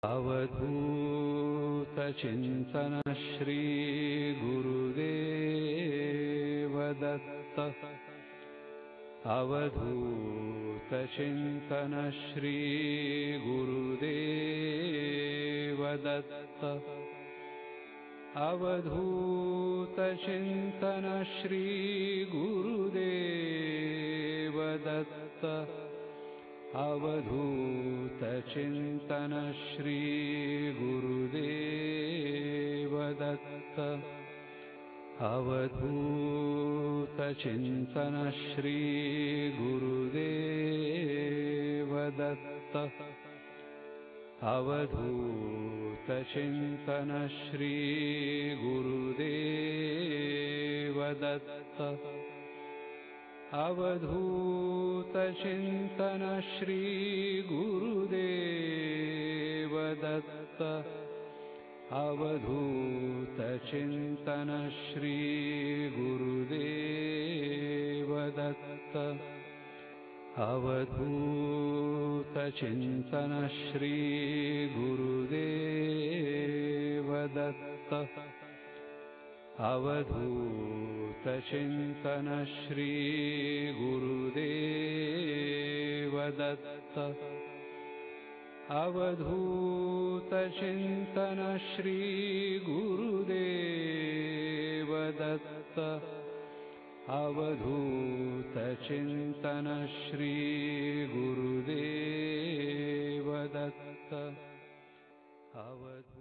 अवधूतचिन्तन Shri Gurudev Datta. अवधूतचिन्तन Shri Gurudev Datta. अवधूतचिन्तन Shri Gurudev Datta. अवधूतचिन्तन Shri Gurudev Datta. अवधूतचिन्तन Shri Gurudev Datta. अवधूतचिन्तन Shri Gurudev Datta. अवधूतचिन्तन Shri Gurudev Datta. अवधूतचिन्तन Shri Gurudev Datta. अवधूतचिन्तन Shri Gurudev Datta. अवधूतचिन्तन Shri Gurudev Datta. अवधूतचिन्तन Shri Gurudev Datta. अवधूतचिन्तन Shri Gurudev Datta.